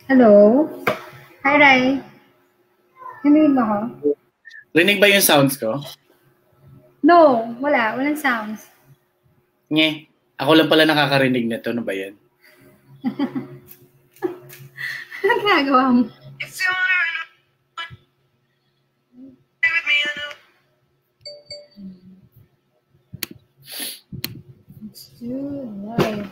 Hello? Hi, Rai. Narinig mo ako? Rinig ba yung sounds ko? No, wala. Walang sounds. Nye, ako lang pala nakakarinig nito. Ano ba yan? Anong ginagawa mo? Let's do live.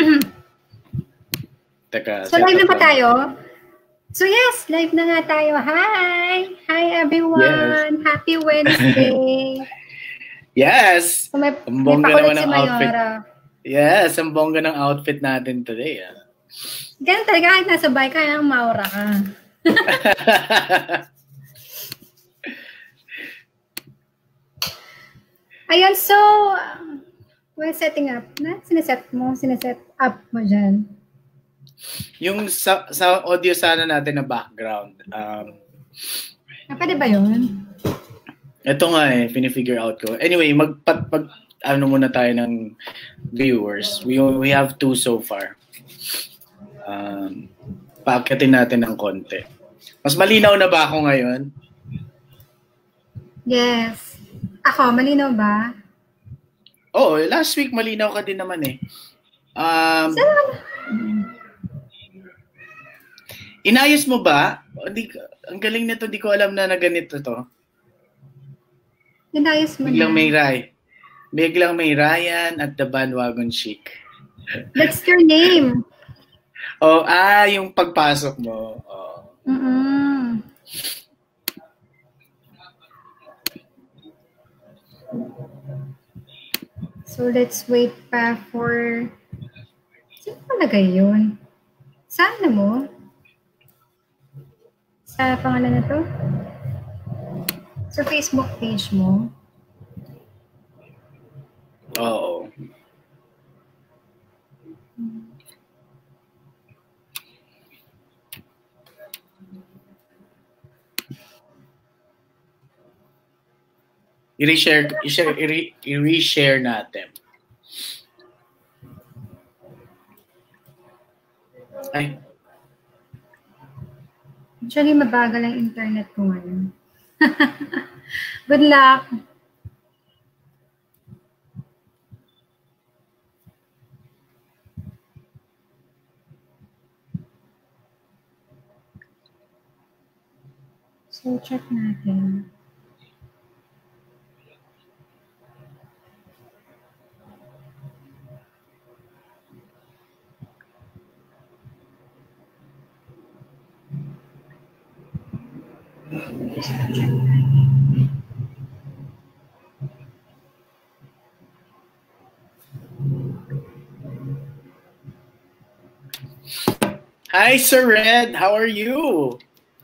Teka, So, live na pa tayo? So, yes, live na nga tayo. Hi! Hi, everyone! Yes. Happy Wednesday! Yes! So, may Ang bongga pakulit naman si ng outfit. Mayora. Yes, ang bongga ng outfit natin today. Ganun talaga, kahit nasa bahay ka, nang maura ka. Ayun, so, we're setting up. Sineset up mo dyan. Yung sa audio sana natin na background. Pwede ba yun? Ito nga pinifigure out ko. Anyway, ano muna tayo ng viewers. We have 2 so far. Paakyatin natin ng konti. Mas malinaw na ba ako ngayon? Yes. Ako, malinaw ba? Oo, last week malinaw ka din naman eh. Inayos mo ba? Ang galing nito, di ko alam na ganito to. Inayos mo Biglang na. Biglang may Ryan at the Bandwagon Chic. That's your name. Oh, yung pagpasok mo. Oh. So, let's wait pa for... Sino palagay yun? Saan na mo? Sa pangalan na to? Sa Facebook page mo? Oo. I-reshare natin. Ay. Actually, mabagal ang internet ko ngayon. Good luck! So, check natin. Hi, Sir Red. How are you?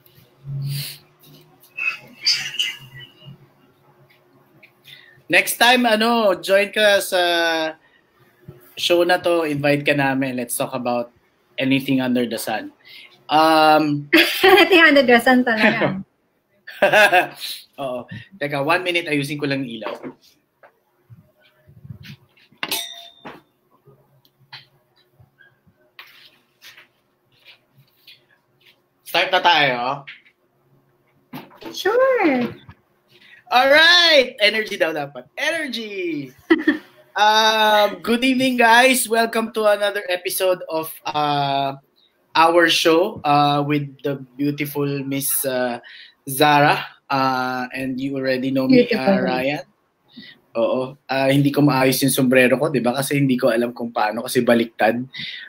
Next time, join ka sa show na to. Invite ka namin. Let's talk about anything under the sun. Anything under the sun talaga. Oo. Teka, 1 minute. Ayusin ko lang ilaw. Start na tayo. Sure. Alright! Energy daw dapat. Energy! Good evening, guys. Welcome to another episode of our show with the beautiful Miss Zara. And you already know me, Ryan. Oo. Hindi ko maayos yung sombrero ko, di ba? Kasi hindi ko alam kung paano kasi baliktad.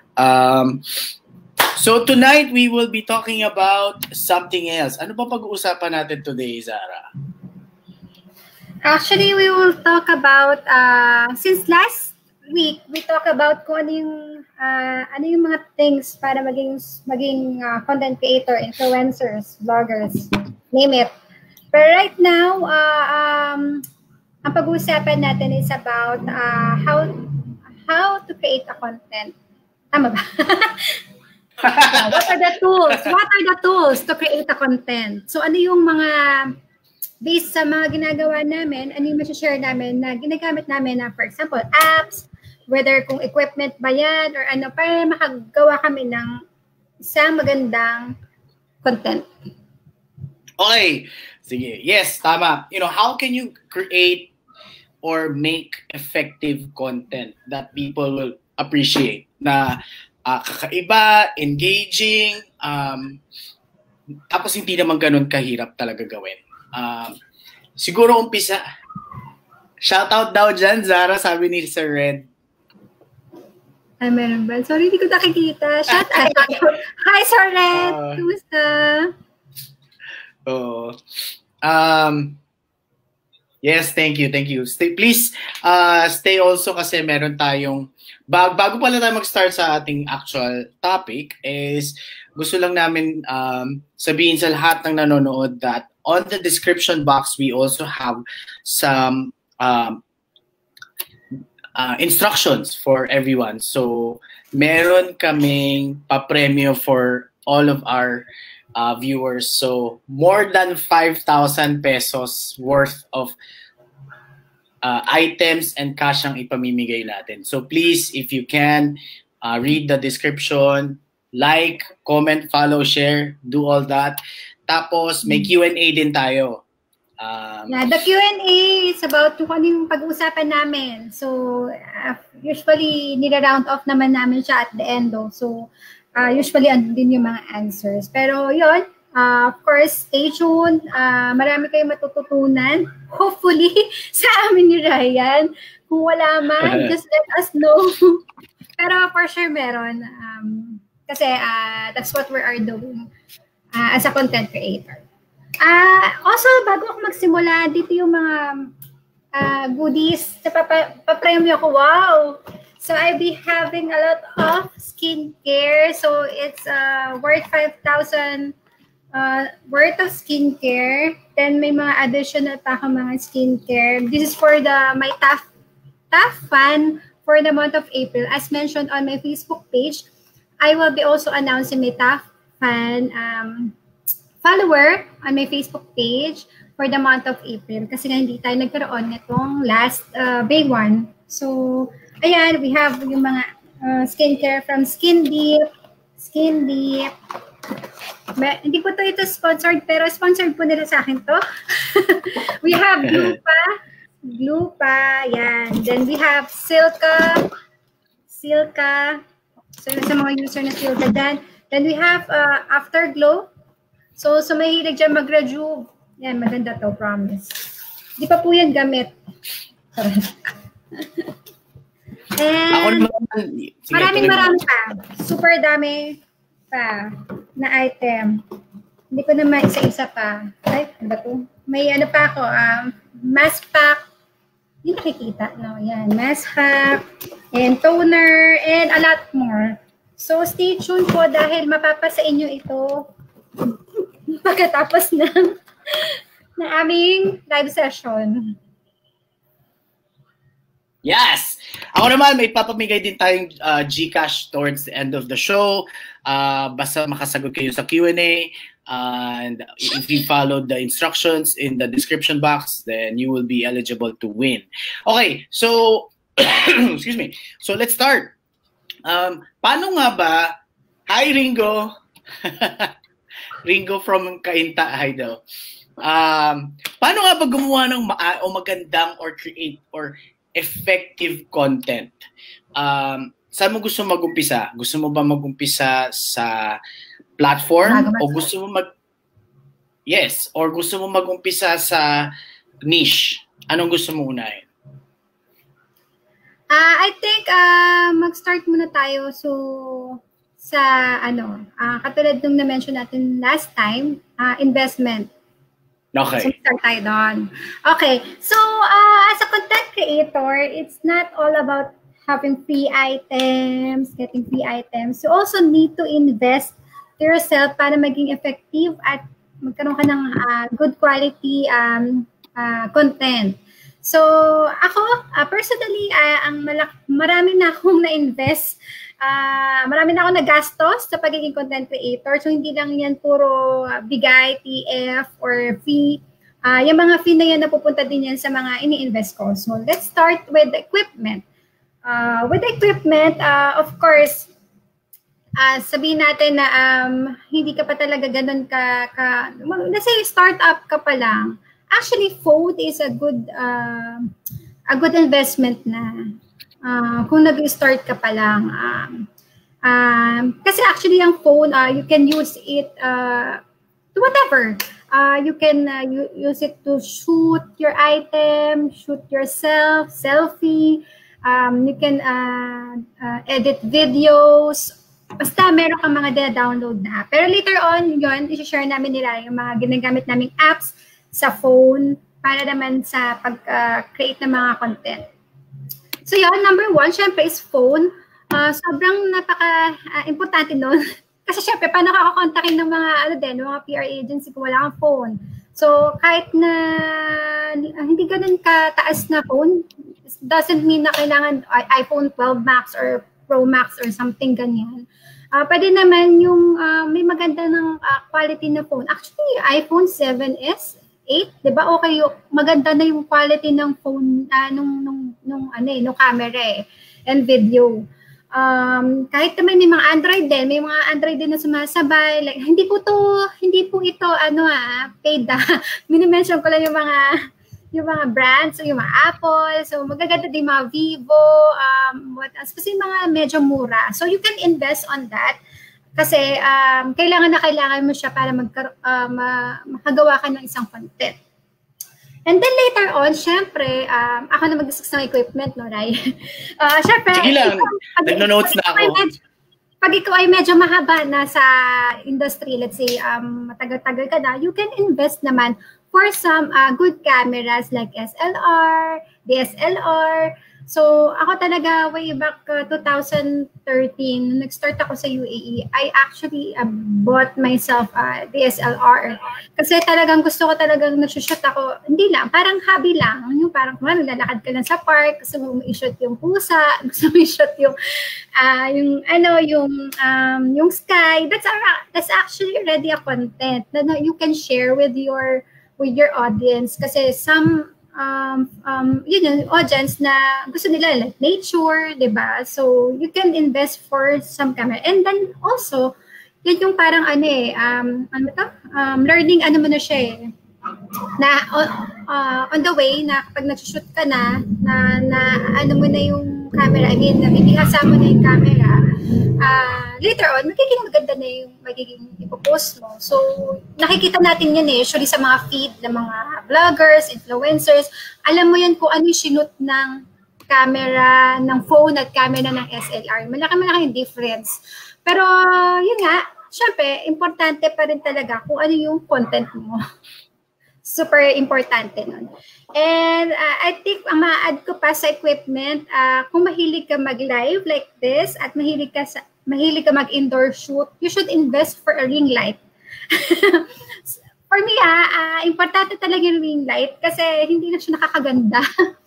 So tonight, we will be talking about something else. Ano ba pag-uusapan natin today, Zara? Actually, we will talk about, since last week, we talk about kung ano yung mga things para maging content creator, influencers, vloggers, name it. But right now, ang pag-uusapan natin is about how to create a content. Tama ba? What are the tools? What are the tools to create a content? So ano yung mga, based sa mga ginagawa namin, ano yung share namin na ginagamit namin na, for example, apps, whether kung equipment ba yan or ano, para makagawa kami ng isang magandang content. Okay. Sige. Yes, tama. How can you create or make effective content that people will appreciate? Na kakaiba, engaging, tapos hindi naman ganun kahirap talaga gawin. Siguro umpisa. Shoutout daw dyan, Zara, sabi ni Sir Red. Ay, meron ba? Sorry, hindi ko nakikita. Shout out. Hi, Sir Red! Kumusta? Yes, thank you. Please stay also kasi meron tayong bago pala tayo mag-start sa ating actual topic is gusto lang namin sabihin sa lahat ng nanonood that on the description box we also have some instructions for everyone. So meron kaming pa-premyo for all of our viewers. So more than 5,000 pesos worth of items and cash ang ipamimigay natin. So please, if you can, read the description, like, comment, follow, share, do all that. Tapos may Q&A din tayo. The Q&A is about kung ano yung pag-uusapan namin. So usually nila-round off naman namin siya at the end. So usually andun yung mga answers. Pero yun, of course, stay tuned. Marami kayong matututunan. Hopefully, sa amin ni Ryan. Kung wala man, just let us know. Pero for sure meron. Kasi that's what we are doing as a content creator. Also, bago ako magsimula, dito yung mga goodies na papremyo ko. Wow! So I'll be having a lot of skincare. So it's worth 5,000 worth of skincare. Then may mga additional pa akong mga skincare. This is for my Tough Fan for the month of April. As mentioned on my Facebook page, I will be also announcing my Tough Fan follower on my Facebook page for the month of April. Kasi nga hindi tayo nagkaroon nitong last May 1. So ayan, we have yung mga skincare from Skin Deep. Hindi po ito sponsored, pero sponsored po nila sa akin to. We have Glupa, yan. Then we have Silka. So sa mga user na Silka dan. Then we have Afterglow. So mahilig dyan mag-rejuve. Yan, maganda to, promise. Di pa po yan gamit. And maraming pa. Super dami pa na item. Hindi ko na isa-isa pa. Ay, ano ba to? May ano pa ako, mask pack. Hindi nakikita, no? Yan, mask pack, and toner, and a lot more. So, stay tuned po dahil mapapasa inyo ito pagkatapos ng aming live session. Yes! Ako naman, may papamigay din tayong GCash towards the end of the show. Basta makasagot kayo sa Q&A. And if you follow the instructions in the description box, then you will be eligible to win. Okay, so, excuse me. So, let's start. Paano nga ba? Hi, Ringo. Ringo from Kainta, hi daw. Paano nga ba gumawa ng magandang or create or effective content? Saan mo gusto mag-umpisa? Gusto mo ba mag-umpisa sa platform o gusto mo or gusto mo mag-umpisa sa niche? Anong gusto mo unahin? I think mag-start muna tayo sa katulad nung na-mention natin last time, investment. Okay. So, start tayo doon. Okay. So, as a content creator, it's not all about having free items, getting free items. You also need to invest to yourself para maging effective at magkaroon ka ng good quality content. So, ako, personally, marami na akong na-invest. Marami na akong nagastos sa pagiging content creator. So, hindi lang yan puro bigay, TF, or fee. Yung mga fee na yan, napupunta din yan sa mga ini-invest ko. So, let's start with equipment. With equipment, of course, sabihin natin na hindi ka pa talaga ganun let's say startup ka pa lang, actually phone is a good investment na kung nag-start ka pa lang. Kasi actually yung phone, you can use it to whatever. You can use it to shoot your item, shoot yourself, selfie. You can edit videos. Basta meron kang mga download na. Pero later on, yun, i-share namin nila yung mga ginagamit naming apps sa phone para naman sa pag-create ng mga content. So yun, number 1, syempre is phone. Sobrang napaka-importante nun. Kasi syempre, paano kakakontakin ng mga PR agency kung wala kang phone? So kahit na hindi ganun kataas na phone, doesn't mean na kailangan iPhone 12 Max or Pro Max or something ganyan. Pwede naman yung may maganda ng quality na phone. Actually, iPhone 7s, 8, 'di ba? Okay, maganda na yung quality ng phone nung camera and video. Kahit naman may mga Android din na sumasabay. Like hindi po ito paid. Mini-mention ko lang yung mga brands, so yung mga Apple, so magaganda din mga Vivo, what else, kasi mga medyo mura. So you can invest on that kasi kailangan mo siya para makagawa ka ng isang content. And then later on, syempre, ako na mag-discuss ng equipment, no, Ray? Syempre, sige lang, nagno-notes na ako. Pag ikaw ay medyo mahaba na sa industry, let's say, matagal-tagal ka na, you can invest naman for some good cameras like SLR, DSLR. So, ako talaga way back 2013, nag-start ako sa UAE, I actually bought myself a DSLR. Kasi talagang gusto ko talagang nag-shoot ako, hindi lang, parang hobby lang. Yung parang lalakad ka lang sa park, gusto mo i-shoot yung pusa, gusto mo i-shoot yung sky. That's actually already a content that you can share with your audience kasi some audience na gusto nila like nature, 'di ba? So you can invest for some camera. And then also yun yung parang learning mo na siya na on the way na kapag nag-shoot ka na mo na yung camera, I mean, nabibihasa mo na yung camera, later on, magiging maganda na yung magiging ipopost mo. So, nakikita natin yan usually sa mga feed ng mga vloggers, influencers. Alam mo yan kung ano yung sinut ng camera, ng phone at camera ng SLR. Malaki yung difference. Pero, yun nga, syempre, importante pa rin talaga kung ano yung content mo. Super importante nun. And I think ang ma-add ko pa sa equipment, kung mahilig ka mag-live like this at mahilig ka mag-indoor shoot, you should invest for a ring light. For me, importante talaga yung ring light kasi hindi na siya nakakaganda.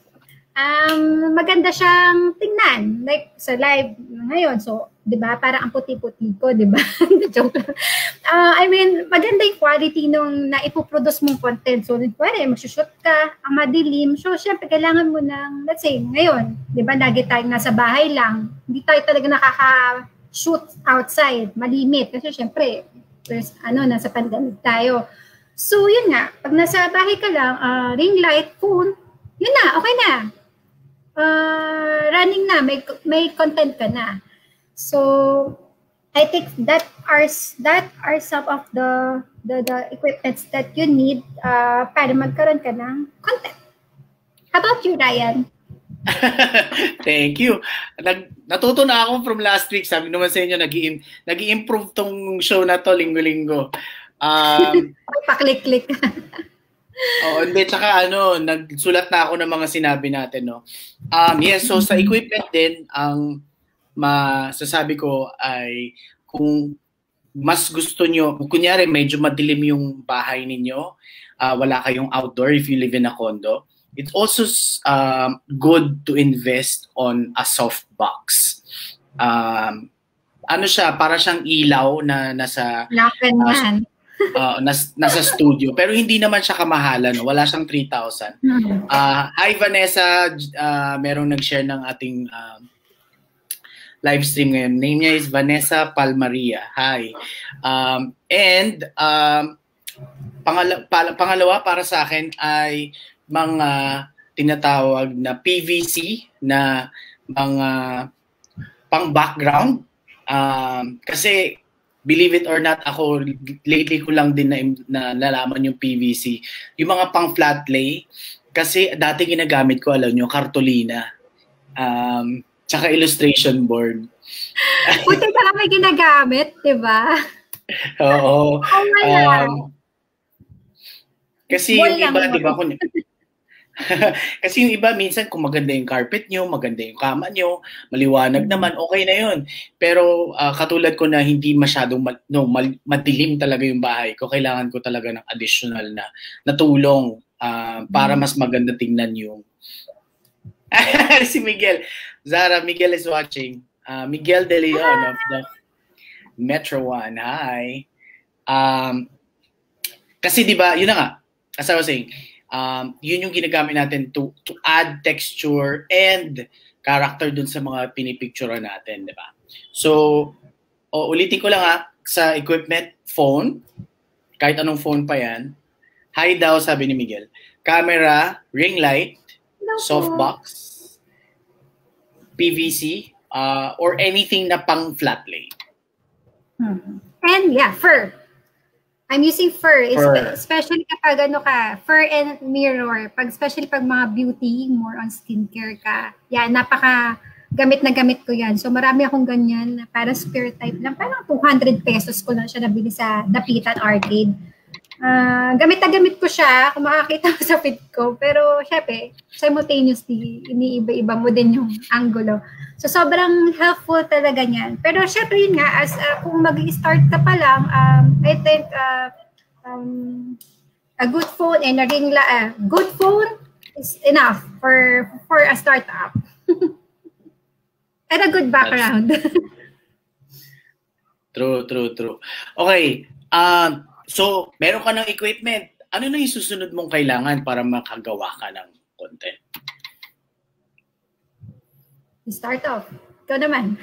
Maganda siyang tingnan, like sa live ngayon. So, 'di ba? Parang ang puti-puti ko, 'di ba? Joke lang. I mean, maganda yung quality nung naipoproduce mong content. So, pwede mag-shoot ka, ang madilim. So, syempre kailangan mo ng, let's say, ngayon, 'di ba? Lagi tayong nasa bahay lang. Hindi tayo talaga nakaka-shoot outside, malimit kasi syempre, there's nasa pandemic tayo. So, yun nga, pag nasa bahay ka lang, ring light, phone, yun na, okay na. Running na, may content ka na. So I think that are some of the equipments that you need para magkaroon ka ng content. How about you, Ryan? Thank you. Natuto na ako from last week. Sabi naman sa inyo, nag-i-improve tong show na to linggo-linggo. Paklik-klik. Hindi, tsaka nagsulat na ako ng mga sinabi natin, no. Yes, so sa equipment din, ang masasabi ko ay kung mas gusto nyo, kunyari medyo madilim yung bahay ninyo, wala kayong outdoor if you live in a condo, it's also good to invest on a softbox. Siya, para siyang ilaw na nasa nasa studio, pero hindi naman siya kamahalan, no? Wala siyang 3,000. Hi Vanessa, merong nag-share ng ating live stream ngayon. Name niya is Vanessa Palmaria. Hi. Pangalawa para sa akin ay mga tinatawag na PVC na mga pang-background. Kasi believe it or not, ako lately ko lang din na nalaman yung PVC. Yung mga pang-flat lay, kasi dati ginagamit ko, alam nyo, kartolina. Tsaka illustration board. Buti ka kami ginagamit, di ba? Oo. Kasi yung iba, di ba, kasi yung iba, minsan kung maganda yung carpet nyo, maganda yung kama nyo, maliwanag naman, okay na yun. Pero katulad ko na hindi masyadong madilim talaga yung bahay ko, kailangan ko talaga ng additional na tulong para mas maganda tingnan yung si Miguel. Zara, Miguel is watching. Miguel De Leon of the Metro One. Hi. Kasi di ba, yun na nga, as I was saying, yun yung ginagamit natin to add texture and character dun sa mga pinipicturean natin, di ba? So, ulitin ko lang sa equipment, phone, kahit anong phone pa yan. Hi daw, sabi ni Miguel. Camera, ring light, softbox, PVC, or anything na pang flat lay. And yeah, fur. I'm using fur, especially kapag fur and mirror. Especially pag mga beauty, more on skincare ka. Yan, napaka gamit na gamit ko yan. So marami akong ganyan, para spare type lang. Parang 200 pesos ko lang siya nabili sa Dapitan Arcade. Gamit na gamit ko siya kung makakita mo sa feed ko. Pero syempre, simultaneously, iniiba-iba mo din yung angulo. So sobrang helpful talaga niyan. Pero syempre yun nga, kung mag-start ka pa lang, I think a good phone and a ring good phone is enough for a startup. And a good background. True. Okay. So, meron ka ng equipment. Ano na yung susunod mong kailangan para makagawa ka ng content? Start off. Ikaw naman.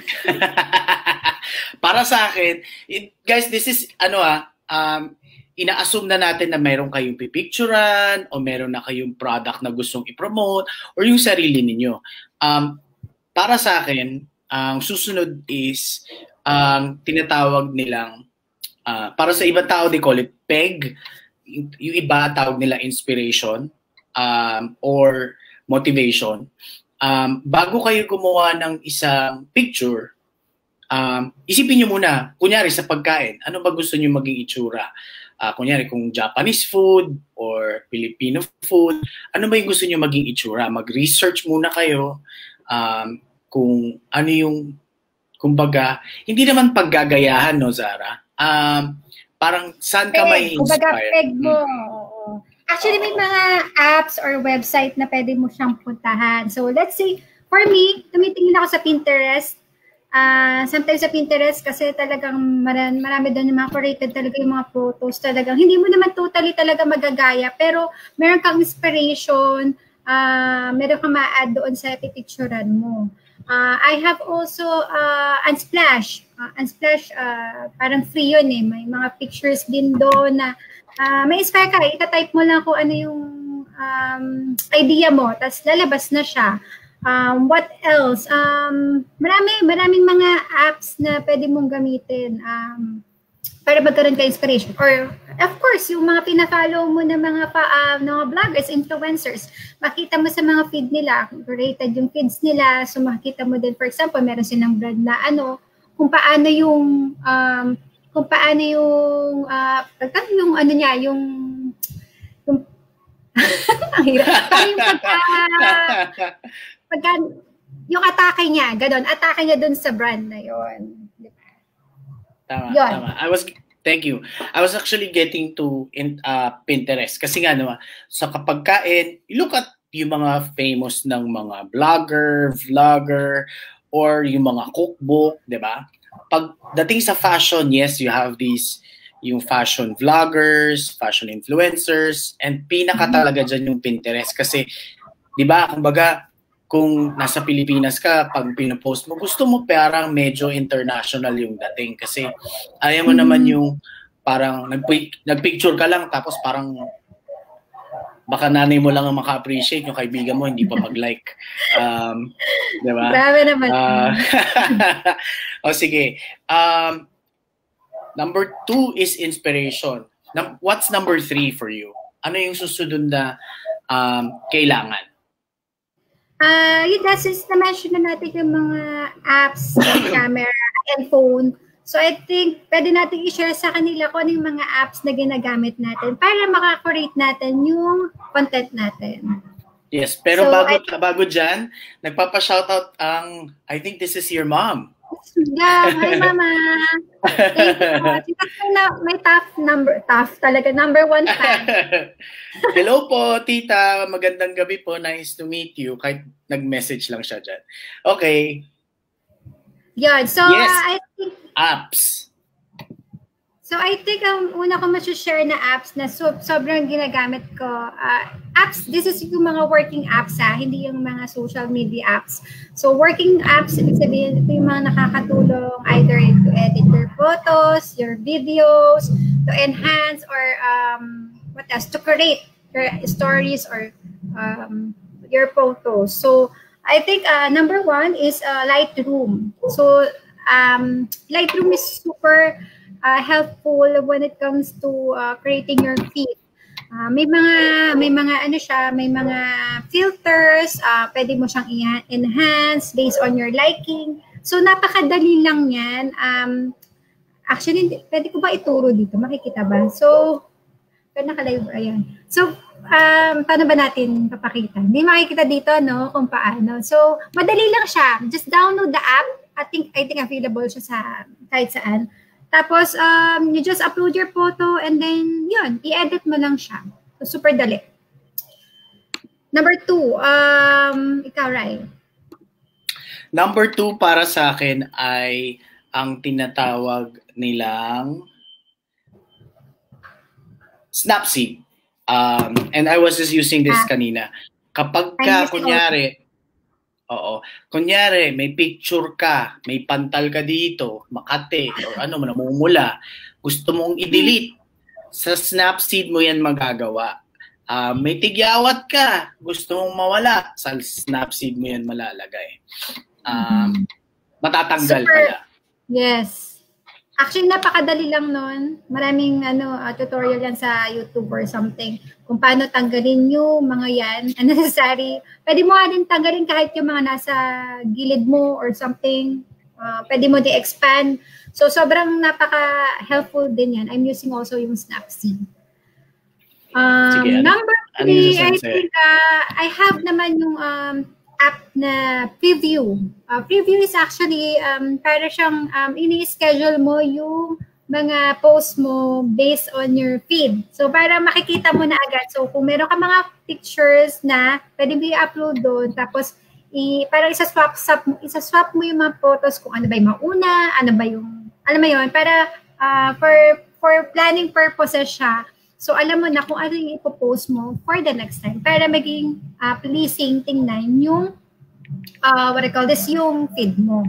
Para sa akin, guys, this is, ina-assume na natin na meron kayong pipicturan o meron na kayong product na gustong i-promote or yung sarili ninyo. Para sa akin, ang susunod is tinatawag nilang para sa ibang tao, they call it PEG. Yung iba tawag nila inspiration or motivation. Bago kayo gumawa ng isang picture, isipin nyo muna, kunyari sa pagkain, ano ba gusto nyo maging itsura? Kunyari kung Japanese food or Filipino food, ano ba yung gusto nyo maging itsura? Mag-research muna kayo kung ano yung, kumbaga, hindi naman paggagayahan, no, Zara? Parang saan ka may inspire? Peg mo. Actually, may mga apps or website na pwede mo siyang puntahan. So, let's say, for me, tumitingin ako sa Pinterest. Sometimes sa Pinterest kasi talagang marami doon yung mga curated talaga yung mga photos. Talagang hindi mo naman totally talaga magagaya, pero meron kang inspiration, meron kang ma-add doon sa pipicturan mo. I have also Unsplash. Unsplash, parang free yun eh. May mga pictures din doon na may inspire ka. Ita-type mo lang kung ano yung idea mo. Tapos lalabas na siya. What else? Maraming mga apps na pwede mong gamitin para magkaroon ka inspiration. Or, of course, yung mga pina-follow mo na mga vloggers, influencers, makita mo sa mga feed nila, curated yung feeds nila, so makita mo din, for example, meron silang brand na kung paano yung ang hirap. Yung atake niya, gano'n, atake niya dun sa brand na yon. Tama. Thank you. I was actually getting to Pinterest kasi nga sa kapagkain, look at yung mga famous ng mga vlogger, or yung mga cookbook, di ba? Pagdating sa fashion, yes, you have yung fashion vloggers, fashion influencers, and pinaka talaga dyan yung Pinterest kasi, di ba, kumbaga, kung nasa Pilipinas ka, pag pinopost mo, gusto mo parang medyo international yung dating kasi ayaw mo naman yung parang nagpicture ka lang tapos parang baka nanay mo lang ang maka-appreciate, yung kaibigan mo hindi pa mag-like. Di ba? Grabe naman. O sige. Number 2 is inspiration. What's number 3 for you? Ano yung susunod na kailangan? Yun na, since na-mention na natin yung mga apps, camera, and phone, so I think pwede natin i-share sa kanila kung ano yung mga apps na ginagamit natin para makakurate natin yung content natin. Yes, pero so, bago dyan, nagpapa-shoutout ang, I think this is your mom. Yeah, hi mama. Thank you. May tough talaga, number 1 fan. Hello po, tita. Magandang gabi po. Nice to meet you. Kahit nag-message lang siya dyan. Okay. Yan. So, yes. I think apps. So, I think ang una ko share na apps na sobrang ginagamit ko. Apps, this is yung mga working apps hindi yung mga social media apps. So, working apps, ibig sabihin, ito yung mga nakakatulong either to edit your photos, your videos, to enhance or what else, to create your stories or your photos. So, I think number 1 is Lightroom. So, Lightroom is super helpful when it comes to creating your feed. May mga ano siya, may mga filters, pwede mo siyang i-enhance based on your liking. So napakadali lang 'yan. Actually, pwede ko ba ituro dito? Makikita ba? So, naka-live ayan. So, paano ba natin papakita? Hindi makikita dito no kung paano. So, madali lang siya. Just download the app. I think available siya sa kahit saan. Tapos, you just upload your photo and then, yun, i-edit mo lang siya. So, super dali. Number 2, ikaw, Rai. Number 2 para sa akin ay ang tinatawag nilang Snapseed. And I was just using this kanina. Kapag ka, kunyari, may picture ka, may pantal ka dito, Makati, or namumula, gusto mong i-delete, sa Snapseed mo yan magagawa. May tigyawat ka, gusto mong mawala, sa Snapseed mo yan malalagay. Matatanggal pala. Yes. Actually, napakadali lang nun. Maraming tutorial yan sa YouTube or something kung paano tanggalin yung mga yan unnecessary. Pwede mo din tanggalin kahit yung mga nasa gilid mo or something. Pwede mo di-expand. So, sobrang napaka-helpful din yan. I'm using also yung Snapseed. Number 3, I think I have naman yung app na Preview. Preview is actually para siyang ini-schedule mo yung mga post mo based on your feed. So para makikita mo na agad. So kung meron ka mga pictures na pwede mo i-upload doon tapos parang isa-swap mo yung mga photos kung ano ba yung mauna, ano ba yung alam mo yun para for planning purposes siya. So, alam mo na kung ano yung ipopost mo for the next time para maging pleasing tingnan yung, yung feed mo.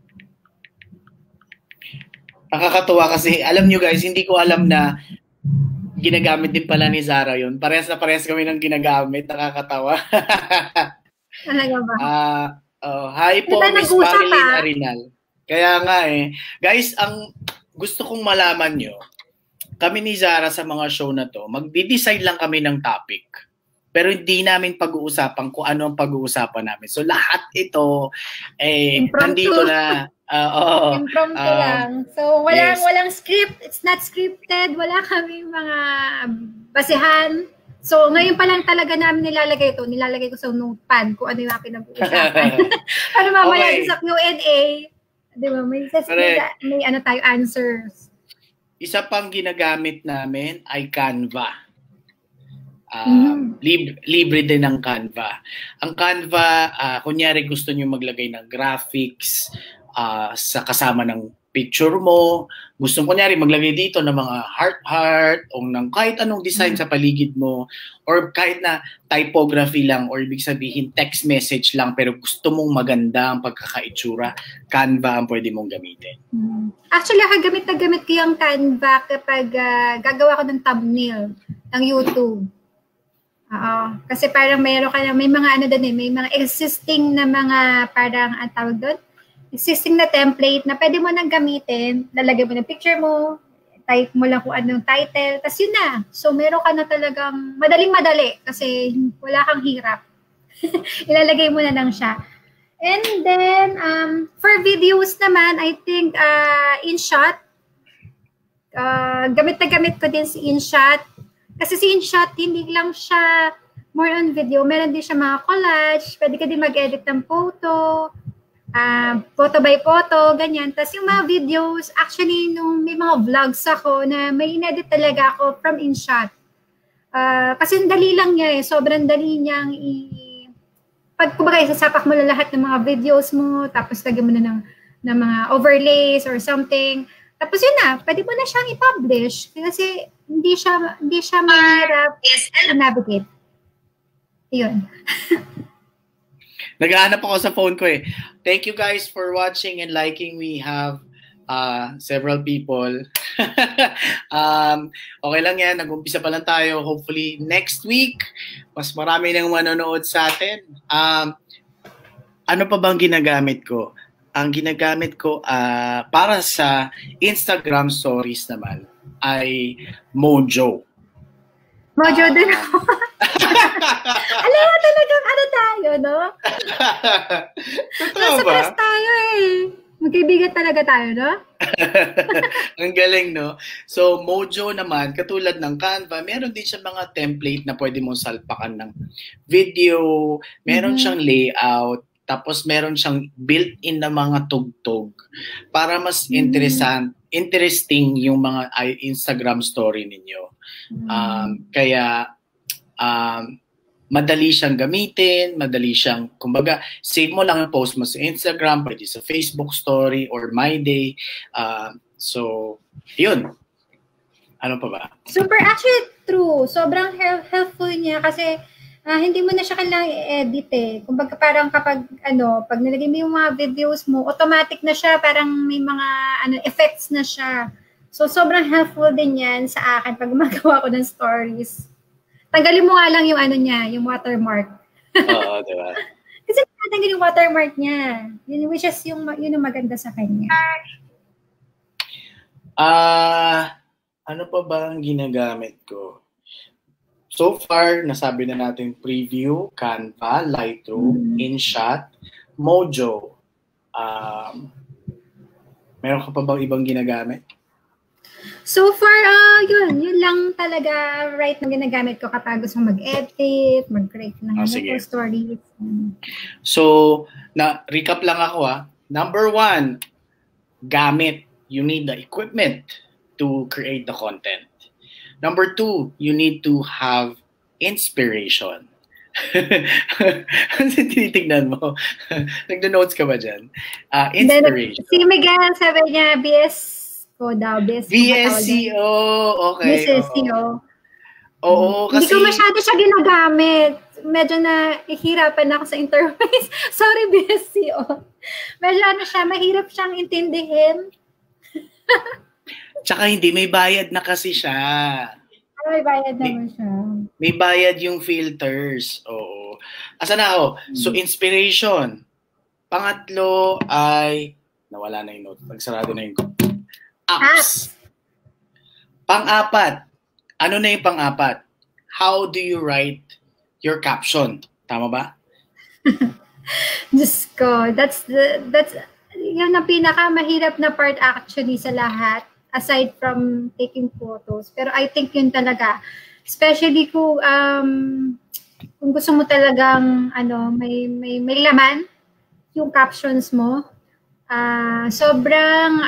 Nakakatuwa kasi, alam nyo guys, hindi ko alam na ginagamit din pala ni Zara yun. Parehas na parehas kami ng ginagamit. Nakakatawa. Talaga ba? Hi po, Miss Marilyn Arinal. Kaya nga Guys, ang gusto kong malaman nyo, kami ni Zara sa mga show na to, magdi-decide lang kami ng topic. Pero hindi namin pag-uusapan kung ano ang pag-uusapan namin. So lahat ito, nandito na. Impromptu lang. So walang script. It's not scripted. Wala kami mga basehan. So ngayon pa lang talaga namin nilalagay ito. Nilalagay ko sa notepad kung ano yung mga pinag-uusapan. Ano mamaya sa Q&A. Di ba? May tayo answers. Isa pang ginagamit namin ay Canva. Libre din ang Canva. Ang Canva, kunyari gusto nyo maglagay ng graphics sa kasama ng picture mo, gusto mo kunyari maglagay dito ng mga heart o ng kahit anong design sa paligid mo or kahit na typography lang or ibig sabihin text message lang pero gusto mong maganda ang pagkakaitsura, Canva ang pwede mong gamitin. Actually, gamit na gamit ko yung Canva kapag gagawa ko ng thumbnail ng YouTube. Kasi parang may mga may mga existing na mga parang ang tawag doon, existing na template na pwede mo nang gamitin, lalagay mo ng picture mo, type mo lang kung anong title, tas yun na. So meron ka na talagang madaling-madali kasi wala kang hirap. Ilalagay mo na lang siya. And then, for videos naman, I think InShot. Gamit na gamit ko din si InShot. Kasi si InShot, hindi lang siya more on video. Meron din siya mga collage. Pwede ka din mag-edit ng photo. Photo by photo, ganyan. Tapos yung mga videos, actually, nung may mga vlogs ako na may inedit talaga ako from InShot. Kasi dali lang niya sobrang dali niyang kumbaga, isasapak mo na lahat ng mga videos mo, tapos lagyan mo na ng mga overlays or something. Tapos yun na, pwede mo na siyang i-publish kasi hindi siya mahirap i-navigate. Yun. Naghahanap ako sa phone ko eh. Thank you guys for watching and liking. We have several people. Okay lang yan. Nag-umpisa pa lang tayo. Hopefully next week, mas marami nang manonood sa atin. Ano pa bang ginagamit ko? Ang ginagamit ko para sa Instagram stories naman ay Mojo. Mojo din ako. Alam mo talagang tayo, no? Totoo ba? Nasa tayo Magkaibigan talaga tayo, no? Ang galing, no? So, Mojo naman, katulad ng Canva, meron din siya mga template na pwede mong salpakan ng video, meron siyang layout, tapos meron siyang built-in na mga tugtog para mas interesting yung mga Instagram story ninyo. Kaya madali siyang gamitin, madali siyang, kumbaga, save mo lang ang post mo sa Instagram, pwede sa Facebook story or My Day. So, yun. Ano pa ba? Super, actually, true. Sobrang helpful niya kasi hindi mo na siya kailangang i-edit Kumbaga parang kapag, pag nilagay mo yung mga videos mo, automatic na siya, parang may mga effects na siya. So, sobrang helpful din yan sa akin pag gumagawa ko ng stories. Tanggalin mo nga lang yung yung watermark. Oo, diba? Kasi natanggal yung watermark niya. Yun, which is yun yung maganda sa kanya. Ano pa ba ang ginagamit ko? So far, nasabi na natin preview, Canva, Lightroom, InShot, Mojo. Meron ka pa bang ibang ginagamit? So far, yun lang talaga right na ginagamit ko kapag gusto mag-edit, mag-create ng stories. So, recap lang ako Number 1, gamit. You need the equipment to create the content. Number 2, you need to have inspiration. Ano tinitignan mo? Nagda-notes ka ba dyan? Inspiration. Si Miguel, sabi niya, BSCO, okay. BSCO. Oo, kasi... Hindi ko masyado siya ginagamit. Medyo nahihirapan ako sa interface. Sorry, BSCO. Medyo mahirap siyang intindihin. Tsaka hindi, may bayad na kasi siya. May bayad naman siya. May bayad yung filters. Oo. Asa na ako? So, inspiration. Pangatlo ay... Nawala na yung note. Nagsarado na yung apps. Pang-apat. Ano na yung pang-apat? How do you write your caption? Tama ba? Diyos ko. That's yan ang pinakamahirap na part actually sa lahat. Aside from taking photos. Pero I think yun talaga. Especially kung gusto mo talagang may laman yung captions mo. Sobrang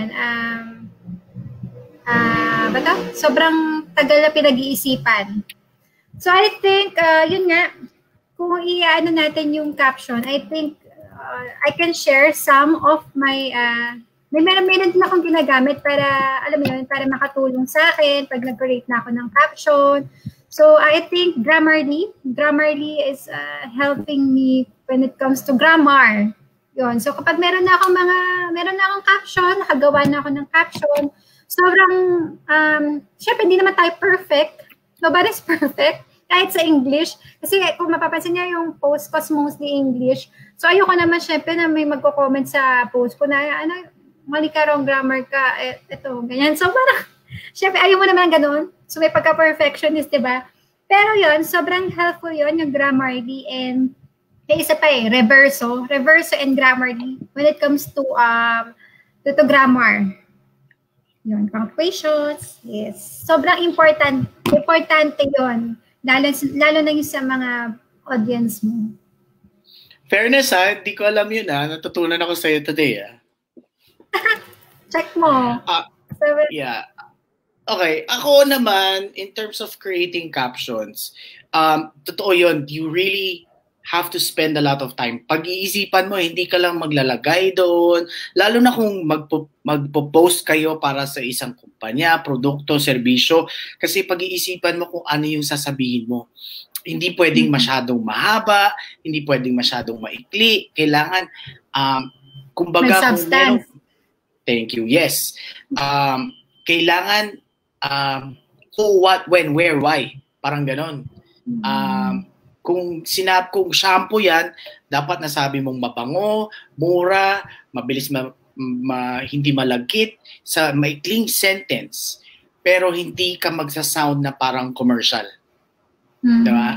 sobrang tagal na pinag-iisipan. So I think yun nga, kung natin yung caption, I think I can share some of my meron din akong ginagamit para, alam mo yun, para makatulong sa akin pag nag-create na ako ng caption. So, I think Grammarly is helping me when it comes to grammar. Yun. So, kapag meron na akong caption, nakagawa na ako ng caption, sobrang, syempre, hindi naman tayo perfect. Nobody's perfect. Kahit sa English. Kasi kung mapapansin niya yung post ko mostly English. So, ayoko naman syempre na may magko-comment sa post ko na, mali ka, wrong grammar ka, ito, ganyan. So, parang, syempre, ayaw mo naman ganun. So, may pagka-perfectionist, diba? Pero yun, sobrang helpful yun, yung Grammarly. And, may isa pa Reverso and Grammarly when it comes to grammar. Yun, punctuations, yes. Sobrang importante yun. Lalo na yung sa mga audience mo. Fairness hindi ko alam yun Natutunan ako sa'yo today Check mo. Yeah. Okay, ako naman, in terms of creating captions, totoo yun, you really have to spend a lot of time. Pag-iisipan mo, hindi ka lang maglalagay doon, lalo na kung magpo-post kayo para sa isang kumpanya, produkto, serbisyo, kasi pag-iisipan mo kung ano yung sasabihin mo. Hindi pwedeng masyadong mahaba, hindi pwedeng masyadong maikli, kailangan, kumbaga, may substance. Thank you, yes. Kailangan, who, what, when, where, why. Parang ganon. Kung shampoo yan, dapat nasabi mong mabango, mura, mabilis hindi malagkit, sa maikling sentence. Pero hindi ka magsasound na parang commercial. Diba?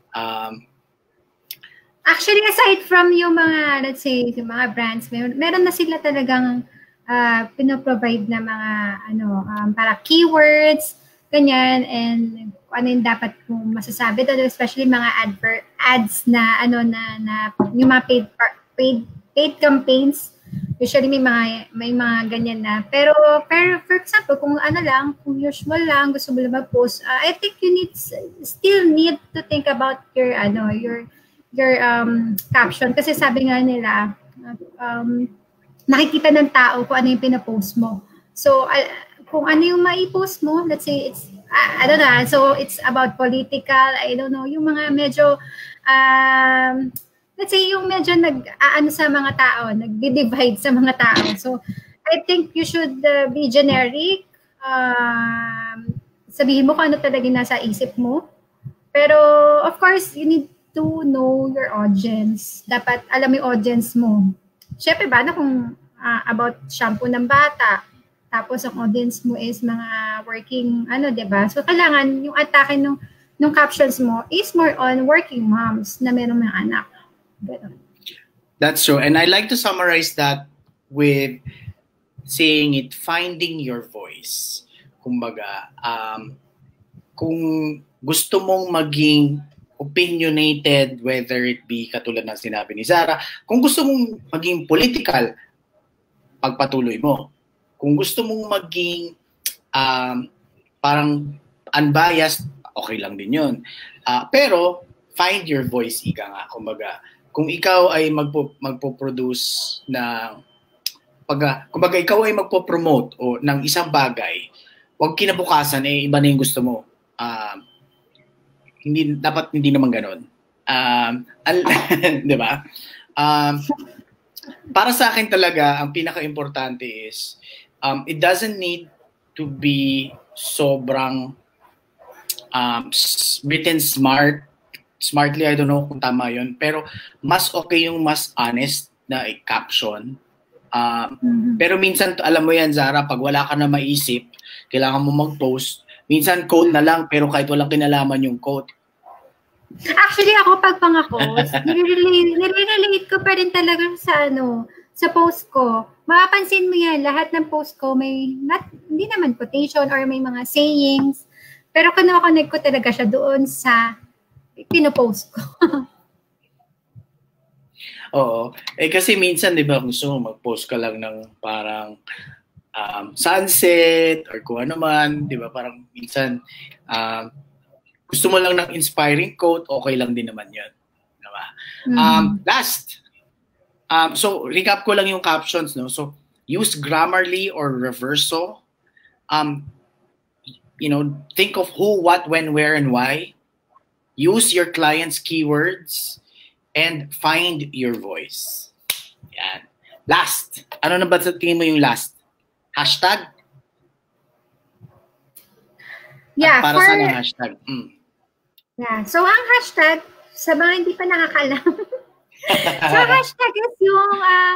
Actually, aside from yung mga, let's say, yung mga brands, meron na sila talagang pinoprovide na mga para keywords, ganyan, and ano yung dapat kong masasabi doon, especially mga ads na yung mga paid campaigns. Usually may mga ganyan na. Pero for example, kung kung usual lang, gusto mo lang mag-post, I think you still need to think about your caption, kasi sabi nga nila, nakikita ng tao kung ano yung pinapost mo. So, kung ano yung mai-post mo, let's say it's, I don't know, so it's about political, I don't know, yung mga medyo, let's say yung medyo sa mga tao, nag-divide sa mga tao. So, I think you should be generic, sabihin mo kung ano talaga nasa isip mo. Pero, of course, you need to know your audience. Dapat alam yung audience mo. Siyempre ba kung about shampoo ng bata, tapos ang audience mo is mga working, diba? So, kailangan yung atake nung captions mo is more on working moms na meron mga anak. Ganun. That's true. And I like to summarize that with saying it, finding your voice. Kumbaga, kung gusto mong maging opinionated, whether it be katulad ng sinabi ni Zara, kung gusto mong maging political, pagpatuloy mo. Kung gusto mong maging parang unbiased, okay lang din yun. Pero, find your voice, ika nga. Kumbaga, kung ikaw ay magpo-produce ng, kumbaga ikaw ay magpo-promote o ng isang bagay, huwag kinabukasan, iba na yung gusto mo. Dapat hindi naman ganon. Di ba? Para sa akin talaga, ang pinaka-importante is, it doesn't need to be sobrang written smartly, I don't know kung tama yun, pero mas okay yung mas honest na caption. Pero minsan, alam mo yan, Zara, pag wala ka na maisip, kailangan mo mag-post, minsan quote na lang, pero kahit walang kinalaman yung quote. Actually, ako pag pang-post, nire-relate ko pa rin talaga sa post ko. Mapapansin mo yan, lahat ng post ko hindi naman quotation or may mga sayings, pero connect ko talaga siya doon sa pinopost ko. Oo. Kasi minsan, di ba, gusto mo mag-post ka lang ng parang sunset or kung ano man, di ba, parang minsan, gusto mo lang ng inspiring quote, okay lang din naman yun. Diba? Last, so recap ko lang yung captions, no? So, use Grammarly or Reverso. Think of who, what, when, where, and why. Use your client's keywords and find your voice. Yan. Last. Ano na ba sa tingin mo yung last? Hashtag? Yeah, para saan ang hashtag? Yeah. So, ang hashtag, sa mga hindi pa nakakalam, so, hashtag is yung,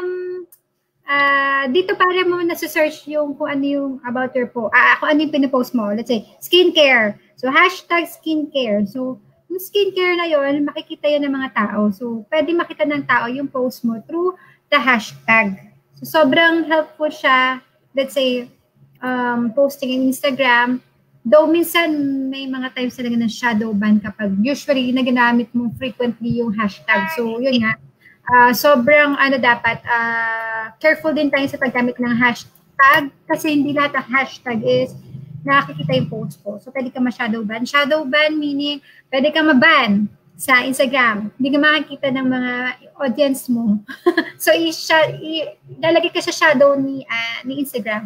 dito para mo nasa-search yung kung ano yung about your post, kung ano yung pinapost mo. Let's say, skincare. So, hashtag skincare. So, yung skincare na yun, makikita yun ng mga tao. So, pwede makita ng tao yung post mo through the hashtag. So, sobrang helpful siya. Let's say, posting in Instagram. Though minsan may mga times talaga na shadow ban kapag usually na ginamit mo frequently yung hashtag. So, yun nga. Sobrang dapat careful din tayo sa paggamit ng hashtag kasi hindi lahat ng hashtag is nakikita yung post ko. So, pwede ka ma-shadow ban. Shadow ban meaning pwede ka ma-ban sa Instagram. Hindi ka makikita ng mga audience mo. So, lalagay ka sa shadow ni Instagram.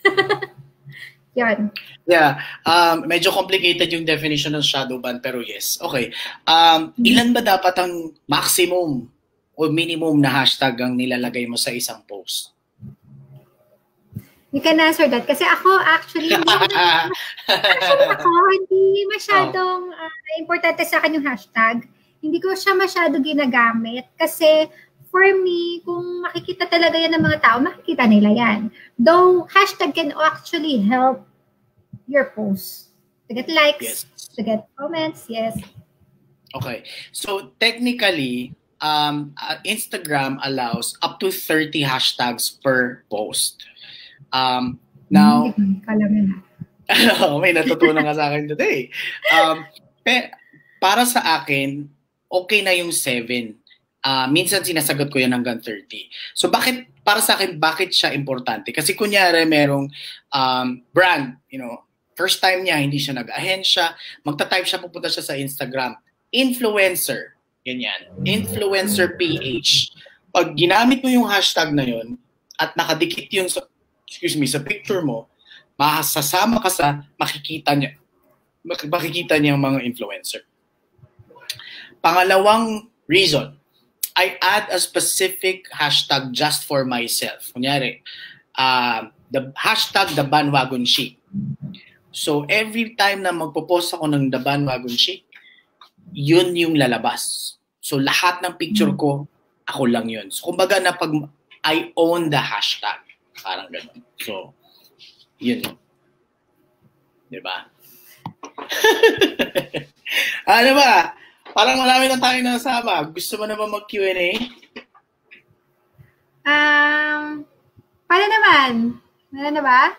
Yan. Yeah. Medyo complicated yung definition ng shadow ban pero yes. Okay. Ilan ba dapat ang maximum o minimum na hashtag ang nilalagay mo sa isang post? You can answer that. Kasi ako, actually, hindi masyadong importante sa akin yung hashtag. Hindi ko siya masyado ginagamit. Kasi, for me, kung makikita talaga yan ng mga tao, makikita nila yan. Though, hashtag can actually help your post. To get likes, yes. To get comments, yes. Okay. So, technically, Instagram allows up to 30 hashtags per post. Now, may natutunan nga sa akin today. Para sa akin, okay na yung 7. Minsan sinasagot ko yan hanggang 30. So para sa akin, bakit siya importante? Kasi kunyari merong brand, first time niya, hindi siya nag-ahensya, magta-type siya, pupunta siya sa Instagram. Influencer, ganyan. Influencer PH. Pag ginamit mo yung hashtag na yun, at nakadikit yun sa picture mo, masasama ka sa makikita niya ang mga influencer. Pangalawang reason, I add a specific hashtag just for myself. Kunyari, the hashtag the bandwagon chic. So every time na magpo-post ako ng the bandwagon chic, yun yung lalabas. So lahat ng picture ko, ako lang yun. So kumbaga na pag I own the hashtag. Parang gano'n. So, yun. Diba? Ano ba? Parang marami na tayong nasama. Gusto mo na ba mag-Q&A? Paano naman? Meron na ba?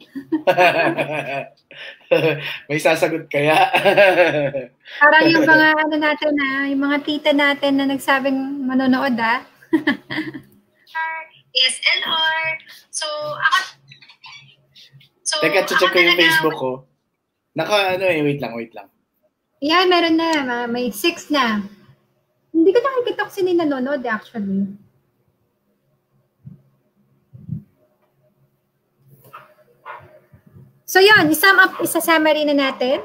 May sasagot kaya? Parang yung mga natin yung mga tita natin na nagsabing manonood DSLR. So, Teka, check ko yung Facebook ko. Wait lang. Yan, meron na. May 6 na. Hindi ko nakikita kung sino nanonood actually. So, yun. Isa-summary na natin.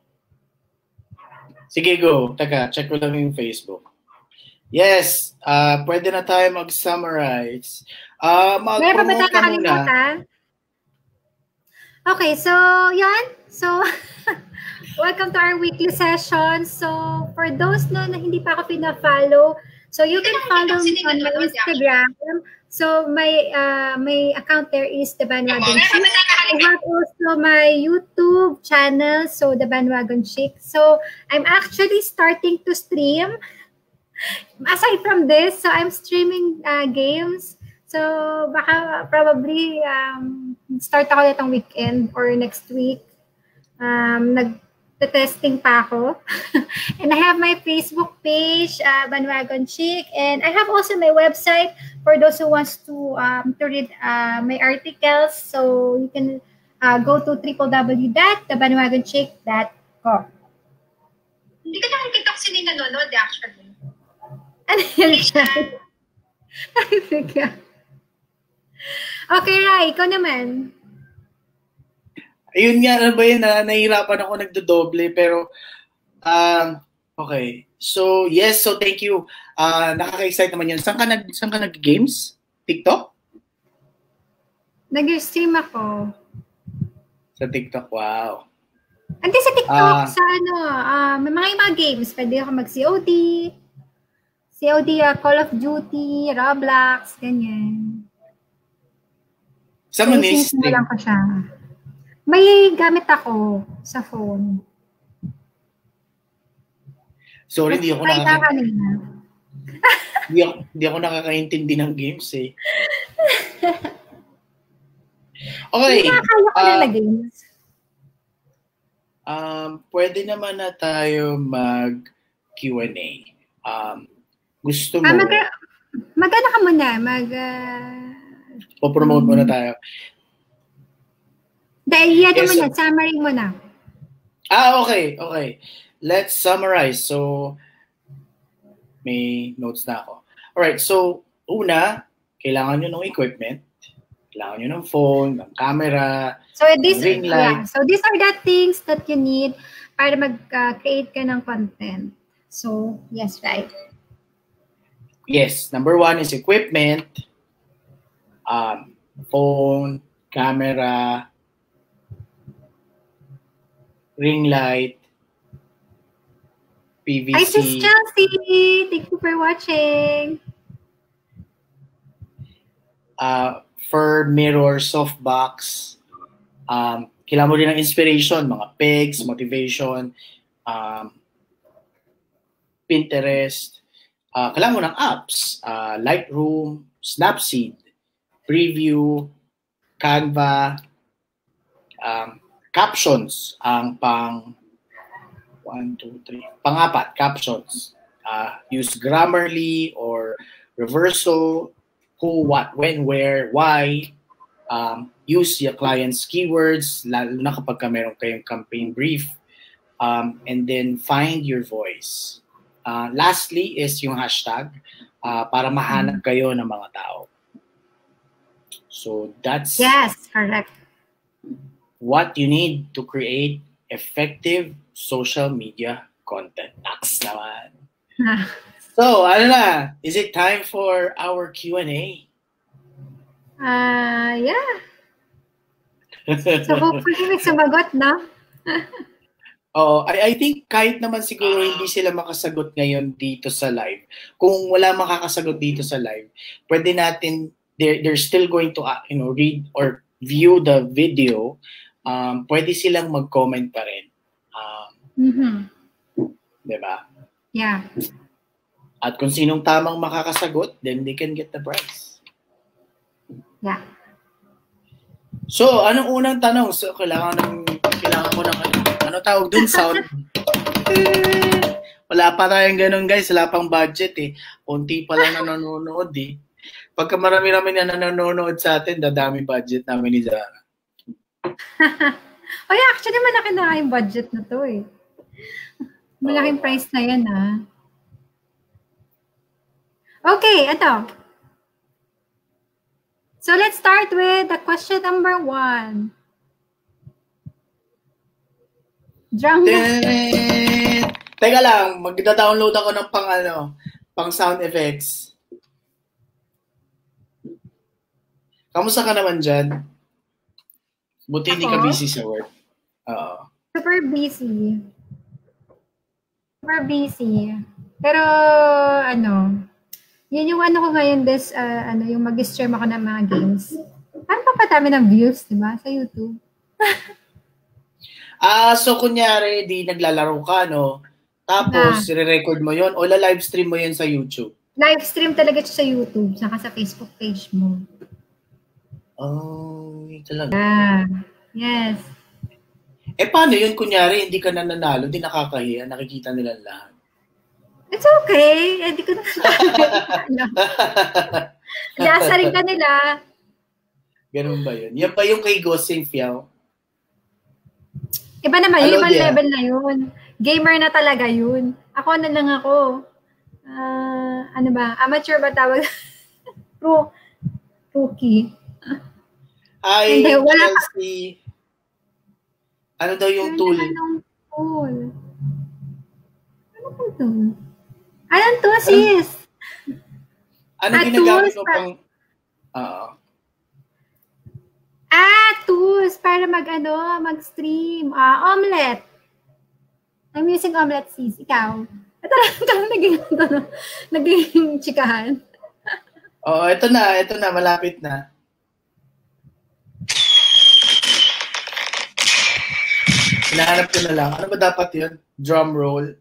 Sige, go. Teka, check ko lang yung Facebook. Yes, pwede na tayo mag-summarize. Meron pa ba tayo nakalimutan? Okay, so, yan. So, welcome to our weekly session. So, for those na hindi pa ako pina-follow, so you can follow me on my Instagram. So, my account there is The Bandwagon Chic. I have also my YouTube channel, so The Bandwagon Chic. So, I'm actually starting to stream. Aside from this, so I'm streaming games. So, baka probably start ako itong weekend or next week. Nag-testing pa ako. And I have my Facebook page, Bandwagon Chic. And I have also my website for those who wants to read my articles. So, you can go to www.thebandwagonchic.com. Hindi ko nakikita kung sino nanonood actually. Ano yun siya? Okay, Rai, ikaw naman. Ayun nga, ano ba yun, nahihirapan ako nagdodoble, pero, okay. So, yes, so thank you. Nakaka-excite naman yun. Saan ka nag-games? TikTok? Nag-stream ako. Sa TikTok, wow. Hindi sa TikTok, sa may mga games. Pwede ako mag-COD. COD, Call of Duty, Roblox, ganyan. Saan mo ni-stream? Lang ko siya. May gamit ako sa phone. Sorry, hindi ako nakakaintindi ng games eh. Okay. Hindi nakakaya ko na games. Pwede naman na tayo mag-Q&A. Gusto mo? Mag-ano ka muna? Po-promote muna tayo. Dahil yan naman yan, summary mo na. Okay. Let's summarize. So, may notes na ako. Alright, so, una, kailangan nyo ng equipment. Kailangan nyo ng phone, ng camera, ring light. So, these are the things that you need para mag-create ka ng content. So, yes, right? Yes, number 1 is equipment, phone, camera, ring light, PVC. Hi, Sis Chelsea! Thank you for watching. For mirror, softbox, kailangan mo rin ng inspiration, mga pegs, motivation, Pinterest. Kailangan mo ng apps, Lightroom, Snapseed, Preview, Canva, captions, ang pang-apat, captions. Use Grammarly or Reverso, who, what, when, where, why. Use your client's keywords, lalo na kapag meron kayong campaign brief. And then find your voice. Lastly is yung hashtag para mahanap kayo ng mga tao. So that's correct. What you need to create effective social media content. Next naman. So, ano na? Is it time for our Q&A? Yeah. So, hopefully may sumagot na. I think kahit naman siguro hindi sila makasagot ngayon dito sa live. Kung wala makakasagot dito sa live, pwede natin, they're still going to read or view the video. Pwede silang mag-comment pa rin. Diba? Yeah. At kung sinong tamang makakasagot, then they can get the prize. Yeah. So, anong unang tanong? So, kailangan ko ng ano tawag dun? Sound. Wala pa tayong ganun, guys. Wala pang budget eh. Kunti pa lang nanonood eh. Pagka marami-rami na nanonood sa atin, dadami budget namin ni Zara. Actually, malaki na yung budget na to eh. Malaking price na yan Okay, ito. So let's start with the question number 1. Drum. Teka lang, magda-download ako ng pang sound effects. Kamusta ka naman dyan? Buti hindi ka busy sa work. Super busy. Pero, yun yung ko ngayon, yung mag-stream ako ng mga games. Paano papatami ng views, di ba? Sa YouTube. So kunyari, di naglalaro ka, no? Tapos, re-record mo yon o live stream mo yon sa YouTube? Live stream talaga siya sa YouTube, saka sa Facebook page mo. Talaga. Yes. Paano yun, kunyari, hindi ka nananalo, di nakakahiya, nakikita nila lahat? It's okay. Hindi ko na Lasarin ka nila. Ganun ba yun? Yan ba yung kay Gosing Fiao? Iba naman, yung ibang level na yun. Gamer na talaga yun. Ako na lang ako. Amateur ba tawag? Rookie. Ay, Hindi, wala ka. Chelsea. Ano daw yung tool? Anong tool? Ano po to? Anong to, sis? Ano Ah, ginagamit tools mo pa- pang... Oo. Tools para mag-stream. Omelette. I'm using omelette, sis. Ikaw? Ito lang naging chikahan. Oo, ito na, malapit na. Hinahanap ko na lang. Ano ba dapat yun? Drum roll.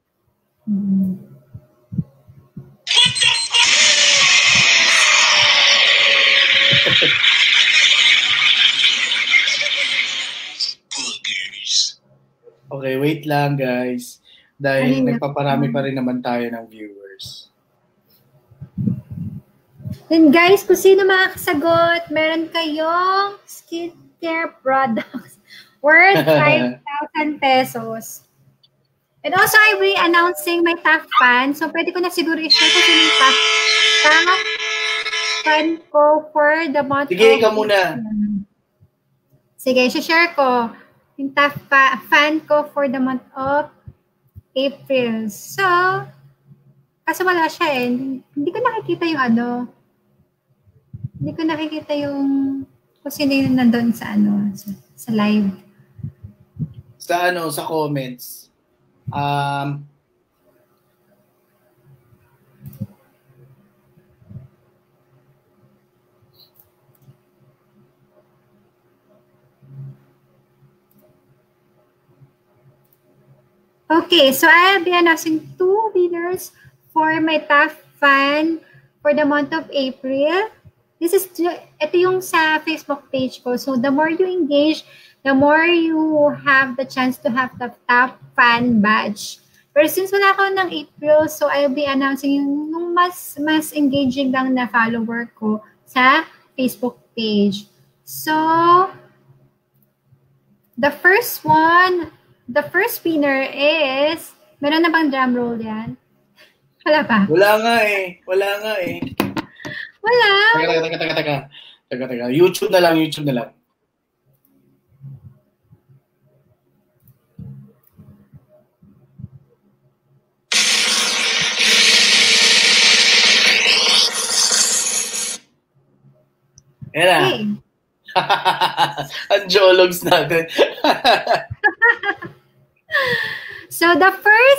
Okay, wait lang guys. Dahil nagpaparami pa rin naman tayo ng viewers. Then guys, kung sino makakasagot, meron kayong skincare products worth 5,000 pesos. And also, I will be announcing my top fan. So, pwede ko na siguro i-share kung sino yung top fan ko for the month Sige, ikaw muna. Sige, i-share ko yung top fan ko for the month of April. So, kasi wala siya eh. Hindi ko nakikita yung Hindi ko nakikita yung kung sino yung nandun sa sa live. Sa comments. Okay, so I'll be announcing 2 winners for my top fan for the month of April. Ito yung sa Facebook page ko. So the more you engage, the more you have the chance to have the top fan badge. Pero since wala ako ng April, so I'll be announcing yung mas engaging lang na follower ko sa Facebook page. So, the first winner is, meron na bang drum roll yan? Wala pa? Wala nga eh. Wala. Teka. YouTube na lang. Yan na. Okay. Ang jologs natin. So the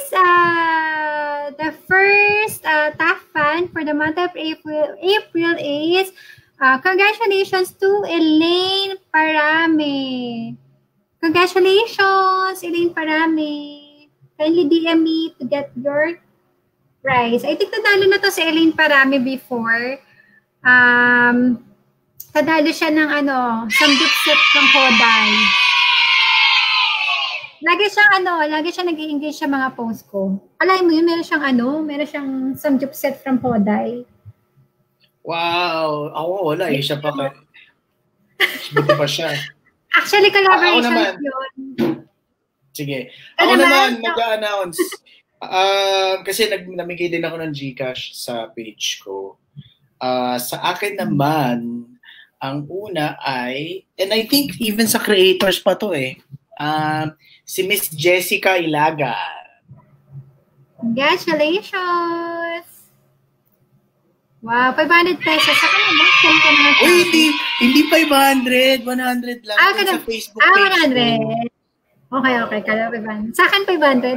first top fan for the month of April is congratulations to Elaine Parame. Congratulations, Elaine Parame. Kindly DM me to get your prize. I think nadalo na to si Elaine Parame before. Nadalo siya ng samgyupsat ng Hoday. Lagi siyang nag-i-engage sa mga post ko. Alam mo yun, meron siyang samgyupsat from Hoday. Wow! Ako wala eh. Siya pa ka. Buti pa siya. Actually, collaboration yun. Sige. Ako naman, mag-a-announce. Kasi namigay din ako ng GCash sa page ko. Sa akin naman, ang una ay, and I think even sa creators pa to eh, si Miss Jessica Ilaga. Congratulations! Wow, 500 pesos. Saka naman, Uy, hindi 500. 100 lang. Sa Facebook page 100. Okay. Kala 500. Sa akin, 500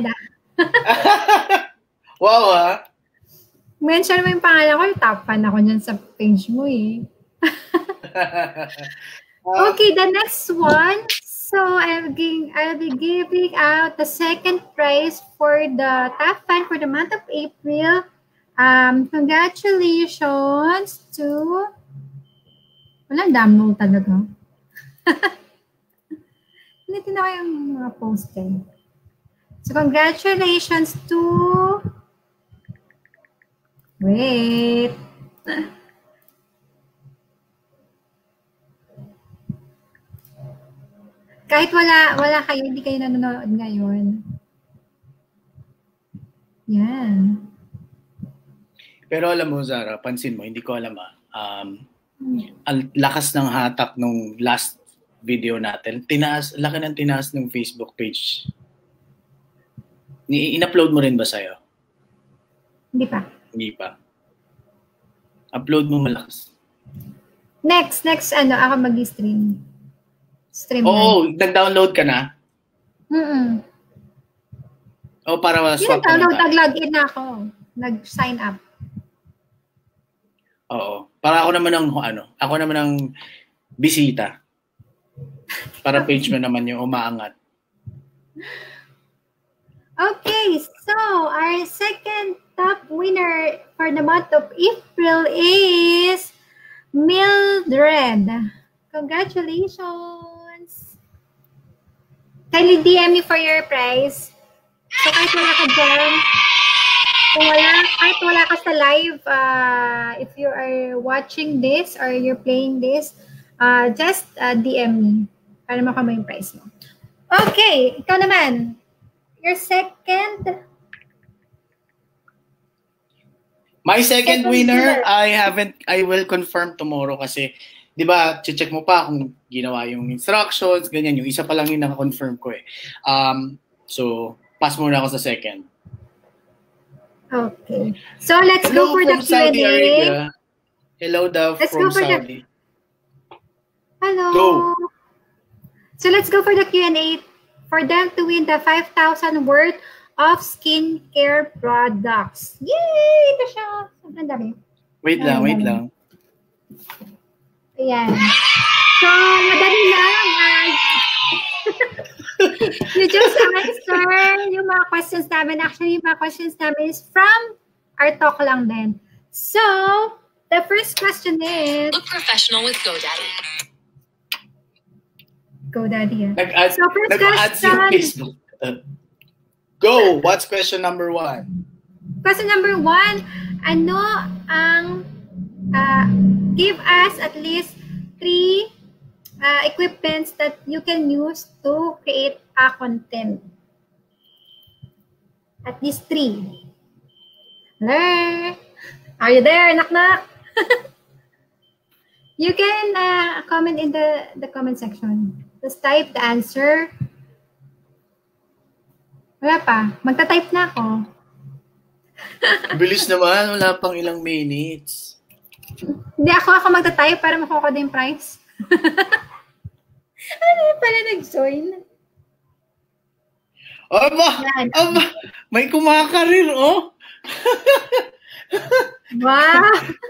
Wow, ha? Mention mo yung pangalan ko, top fan ako dyan sa page mo eh. Okay, the next one. So, I'll be giving out the second prize for the top fan for the month of April. Congratulations to... Walang damo talaga. Hindi na yung mga post eh. So, congratulations to... Wait. Kahit wala kayo, hindi kayo nanonood ngayon. Yan. Pero alam mo, Zara, pansin mo, hindi ko alam Ang lakas ng hatak nung last video natin. Laki ng tinaas ng Facebook page. In-upload mo rin ba sa'yo? Hindi pa. Hindi pa. Upload mo malakas. Next, ako mag-stream. Stream Oo, nag-download ka na? O para swap ka na. Nag-login na ako. Nag-sign up. Oo. Para ako naman ang bisita. Para page mo naman yung umaangat. Okay, so our second top winner for the month of April is Mildred. Congratulations! Kindly DM me for your prize. So kahit wala ka dyan, kahit wala ka sa live, if you are watching this or you're playing this, just DM me para makuha mo yung prize mo. Okay, ikaw naman. Your second. My second winner, I will confirm tomorrow kasi, di ba, check mo pa kung ginawa yung instructions, ganyan. Yung isa pa lang yung naka-confirm ko eh. So, pass muna ako sa second. Okay. So, let's go for the Q&A. Saudi Arabia. Hello daw from Saudi. Hello. Go. So, let's go for the Q&A for them to win the 5,000 worth of skincare products. Yay! Ito siya. Sobrang dami. Wait lang. Ayan. So, madali lang. You just answer yung mga questions namin. Actually, yung mga questions namin is from our talk lang din. So, the first question is... Look professional with GoDaddy. GoDaddy. So, first question... Go! What's question number 1? Question number 1, ano ang give us at least 3 equipments that you can use to create a content. At least 3. Hello? Are you there, Naknak? You can comment in the comment section. Just type the answer. Wala pa. Magta-type na ako. Bilis naman. Wala pang ilang minutes. Hindi, ako magta-type para makuha ko din prize. Ano yung pala nag-join? Aba! May kumakarir, oh! Wow!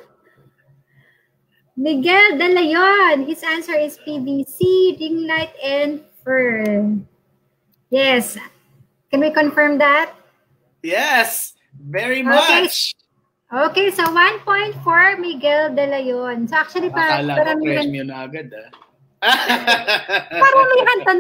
Miguel De Leon. His answer is PVC, ring light, and fern. Yes. Can we confirm that? Yes! Very much! Okay, so 1 point for Miguel De Leon. So actually, akala ko premium na agad, ah. Paramihan to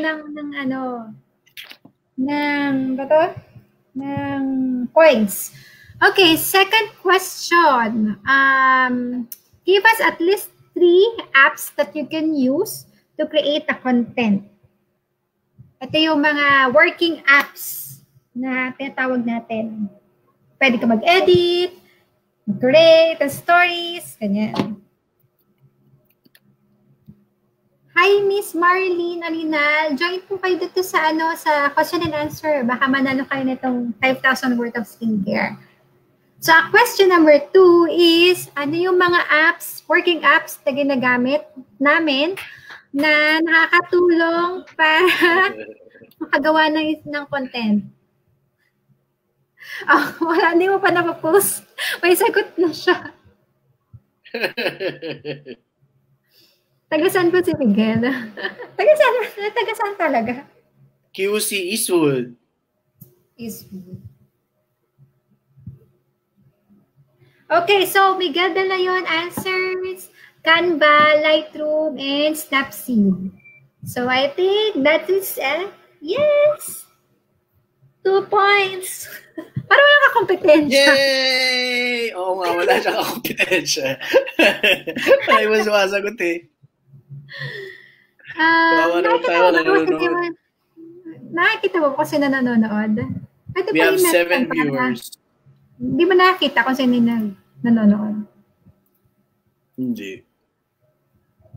ng points. Okay, second question. Give us at least 3 apps that you can use to create a content. Ito yung mga working apps na tinatawag natin. Pwede ka mag-edit, mag-create stories, ganyan. Hi, Miss Marlene Alinal. Join po kayo dito sa sa question and answer. Baka manalo kayo nitong 5,000 worth of skincare. So, question number 2 is, ano yung mga apps, working apps na ginagamit namin na nakakatulong para makagawa ng content? Wala, hindi mo pa napapost. May sagot na siya. Tagasan po si Miguel. Tagasan talaga. QC Eastwood. Okay, so Miguel De Leon answers Canva, Lightroom, and Snapseed. So I think that is yes. 2 points. Parang wala ka kompetensya. Yay! Oo nga, wala siya kompetensya. Ay, mas sumasagot eh. Nakikita mo kasi na nanonood? We have 7 viewers. Hindi mo nakita kung sino nanonood? Hindi.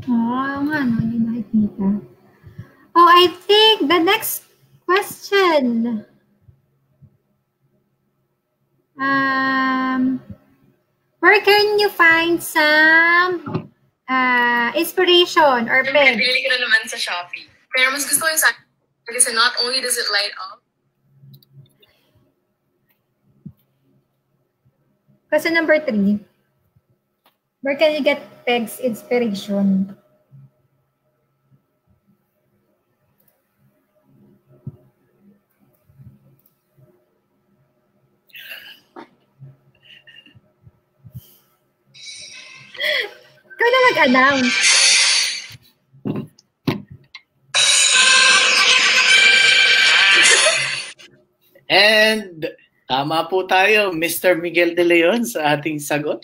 Nga, no, hindi nakikita. Oh, I think the next question. Where can you find some inspiration or peg? Pili ka na naman sa Shopee. Pero mas gusto ko yung sa kasi not only does it light up. Question number 3. Where can you get pegs inspiration? Ikaw na mag-announce. And tama po tayo, Mr. Miguel De Leon sa ating sagot.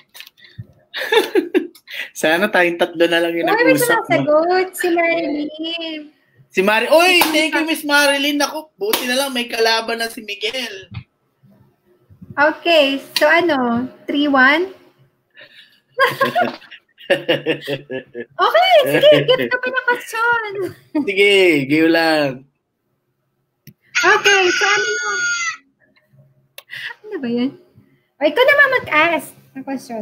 Sana tayong tatlo na lang yung nag-usap. Sagot, si Marilyn. Si Marilyn. Oy, thank you, Miss Marilyn. Naku, buti na lang may kalaban na si Miguel. Okay, so 3-1? Okay, sige, give ka pa na question. Sige, give lang. Okay, so ano ba yan? O, ikaw naman mag-ask ng question.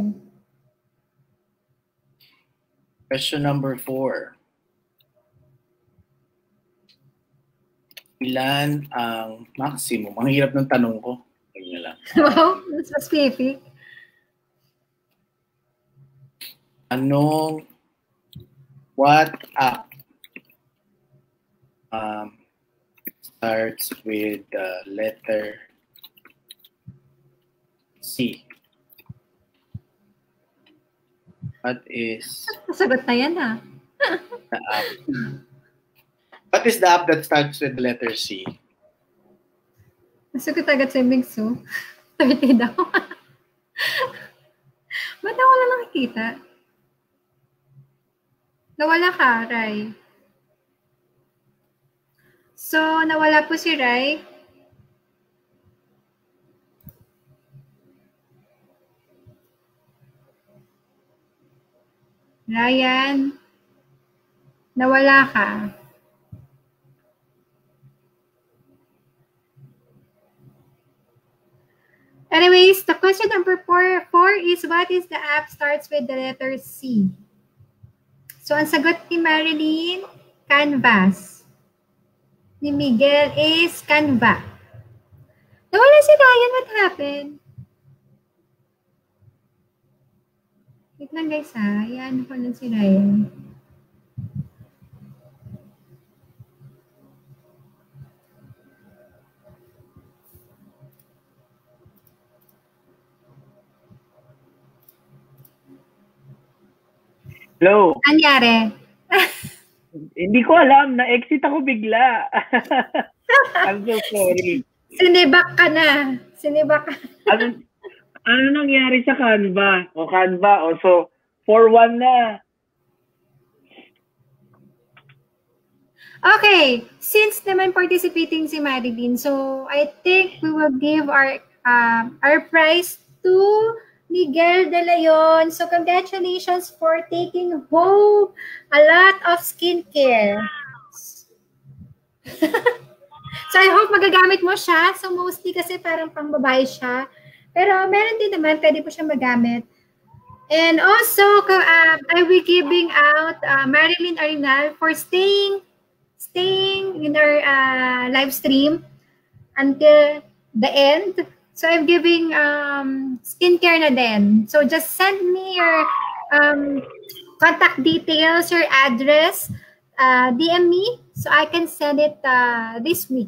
Question number 4. Ilan ang maximum? Ang hirap ng tanong ko. Ganyan lang. Wow, that's specific. What app starts with the letter C? What is Nasagot na yan, ha? the app? What is the app that starts with the letter C? Nasagot agad sa Bingsu. 30 daw. Ba't ako lang nakikita? Nawala ka, Rai. So, nawala po si Rai. Ryan, nawala ka. Anyways, the question number 4 is what is the app starts with the letter C? So, ang sagot ni Marilyn, Canvas. Ni Miguel is Canva. Nawala si Ryan. What happened? Wait lang guys ha. Ayan ko lang si Ryan. Hello. Anyari? Hindi ko alam. Na-exit ako bigla. I'm so sorry. Sinibak ka na. Sinibak ka. Ano nangyari sa Canva? O Canva. O so, 4-1 na. Okay. Since naman participating si Marilyn, so I think we will give our prize to Miguel De Leon. So congratulations for taking home a lot of skincare. So I hope magagamit mo siya. So mostly kasi parang pang babae siya. Pero meron din naman, pwede po siya magamit. And also, I will be giving out Marilyn Arenal for staying in our live stream until the end. So I'm giving skincare na din. So just send me your contact details, your address, DM me so I can send it this week.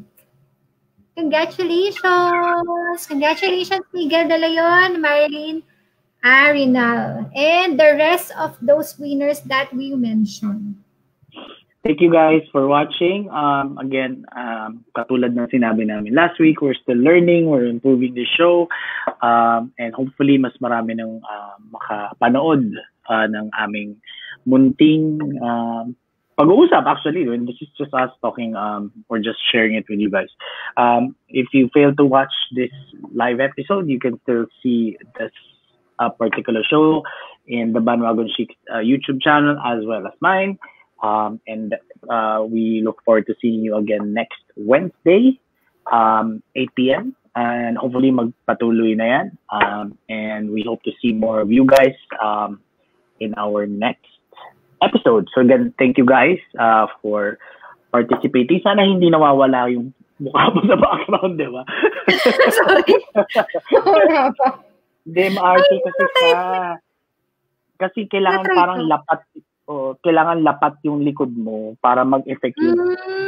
Congratulations! Congratulations, Miguel De Leon, Marilyn Arenal, and the rest of those winners that we mentioned. Thank you guys for watching. Again, katulad ng sinabi namin last week, we're still learning, we're improving the show, and hopefully mas marami ng makapanood ng aming munting pag-uusap actually. This is just us talking or just sharing it with you guys. If you fail to watch this live episode, you can still see this particular show in the Bandwagon Chic YouTube channel as well as mine. And we look forward to seeing you again next Wednesday, 8 p.m. And hopefully magpatuloy na yan. And we hope to see more of you guys in our next episode. So again, thank you guys for participating. Sana hindi nawawala yung mukha mo sa background, di ba? Sorry. Wala pa. Game arte kasi siya. Kasi kailangan Natry parang ko. lapat. Kailangan lapat yung likod mo para mag-effect yung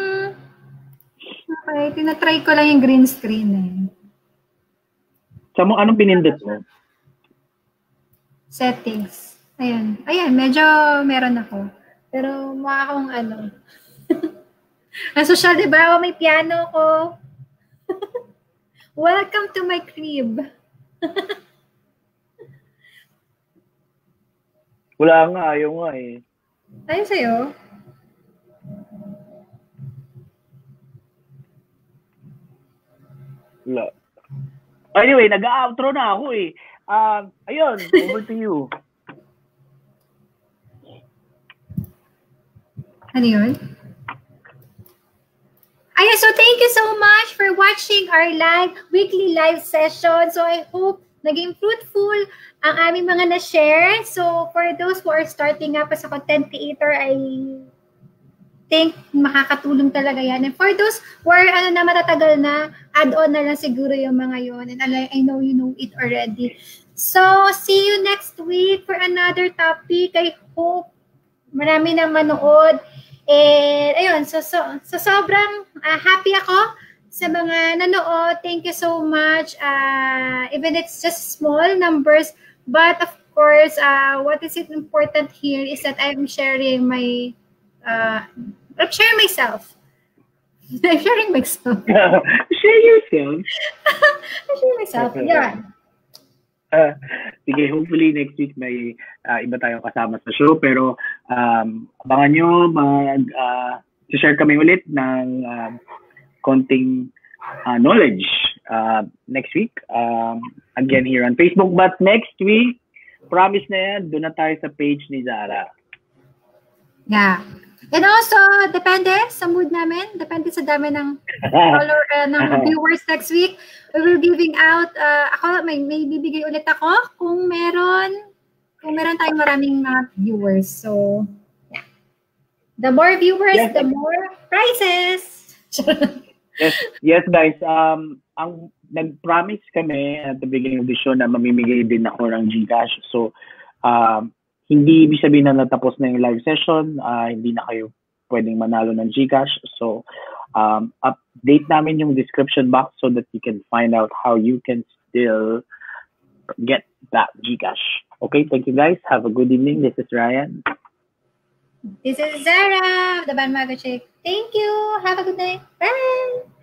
Okay, tinatry ko lang yung green screen eh. Sa mo, anong pinindot mo? Settings. Ayan. Ayan, medyo meron ako. Pero mukha akong ano. Ang social, di ba? May piano ko. Welcome to my crib. Wala nga, ayaw nga eh. Ayun sa'yo. Wala. Anyway, nag-outro na ako eh. Ayun, over to you. Ano yun? Ayan, so thank you so much for watching our weekly live session. So I hope naging fruitful ang aming mga na-share. So for those who are starting up as a content creator, I think makakatulong talaga yan. And for those who are matatagal na, add-on na lang siguro yung mga yon. And I know you know it already. So see you next week for another topic. I hope marami nang manood. And ayun, so sobrang happy ako sa mga nanood. Thank you so much. Even it's just small numbers, but of course, what is important here is that I'm sharing my I'm sharing myself. I'm sharing myself. Share yourself. I'm sharing myself. Yeah. Sige, hopefully next week may iba tayong kasama sa show. Pero abangan nyo, share kami ulit ng konting knowledge next week. Again here on Facebook. But next week, promise na yan, doon na tayo sa page ni Zara. Yeah. And also, depende sa mood namin. Depende sa dami ng follower, ng viewers next week. We will giving out, ako, may bibigay ulit ako kung meron tayong maraming viewers. So, yeah. The more viewers, yes, the more prizes. yes guys. Ang nag-promise kami at the beginning of the show na mamimigay din ako ng GCash. So, hindi ibig sabihin na natapos na yung live session, hindi na kayo pwedeng manalo ng GCash. So, update namin yung description box so that you can find out how you can still get that GCash. Okay, thank you guys. Have a good evening. This is Ryan. This is Zara of the Bandwagon Chic. Thank you. Have a good night. Bye.